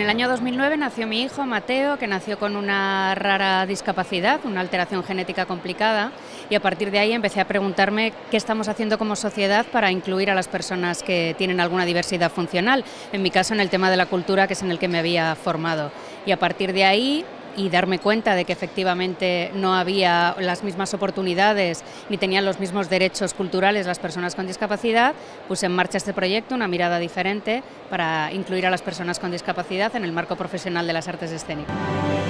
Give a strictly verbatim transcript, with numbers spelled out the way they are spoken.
el año dos mil nueve nació mi hijo, Mateo, que nació con una rara discapacidad, una alteración genética complicada, y a partir de ahí empecé a preguntarme qué estamos haciendo como sociedad para incluir a las personas que tienen alguna diversidad funcional, en mi caso en el tema de la cultura, que es en el que me había formado. Y a partir de ahí, y darme cuenta de que efectivamente no había las mismas oportunidades ni tenían los mismos derechos culturales las personas con discapacidad, puse en marcha este proyecto, una mirada diferente, para incluir a las personas con discapacidad en el marco profesional de las artes escénicas.